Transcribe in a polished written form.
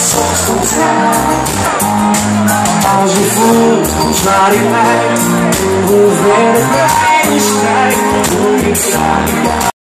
Als je voelt ons naar die pijn, hoe ver het mij is, kijk hoe je